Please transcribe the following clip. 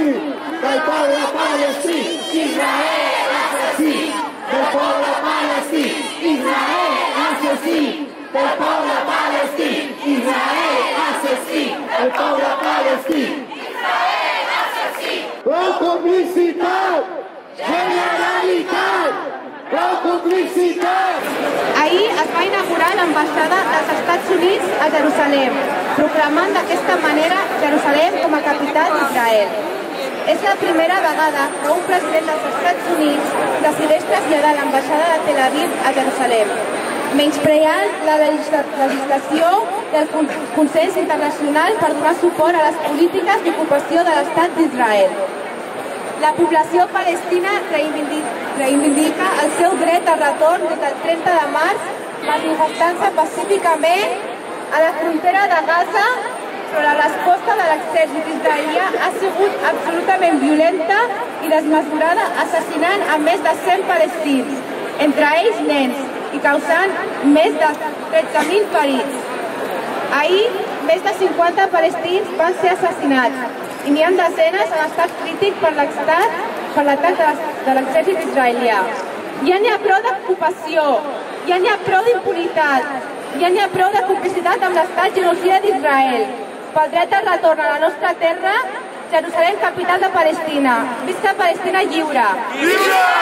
del poble palestí, Israel assassí, del poble palestí, Israel assassí, del poble palestí, Israel assassí, del poble palestí, Israel assassí. La complicitat, Generalitat, la complicitat. Ahir es va inaugurar l'ambaixada dels Estats Units a Jerusalem, proclamant d'aquesta manera Jerusalem com a capital d'Israel. És la primera vegada que un president dels Estats Units decideix traslladar l'ambaixada de Tel Aviv a Jerusalem, menyspreant la legislació del consens internacional per donar suport a les polítiques d'ocupació de l'Estat d'Israel. La població palestina reivindica el seu dret al retorn des del 30 de març, manifestant-se pacíficament a la frontera de Gaza, però la resposta de l'exèrcit israelià ha sigut absolutament violenta i desmesurada, assassinant a més de 100 palestins, entre ells nens, i causant més de 13.000 ferits. Ahir, més de 50 palestins van ser assassinats i n'hi ha desenes en estat crític per l'atac de l'exèrcit israelià. Ja n'hi ha prou d'ocupació, ja n'hi ha prou d'impunitat, ja n'hi ha prou de complicitat amb l'estat genocida d'Israel. Pel dret al retorn a la nostra terra, Jerusalem, capital de Palestina. Visca Palestina lliure!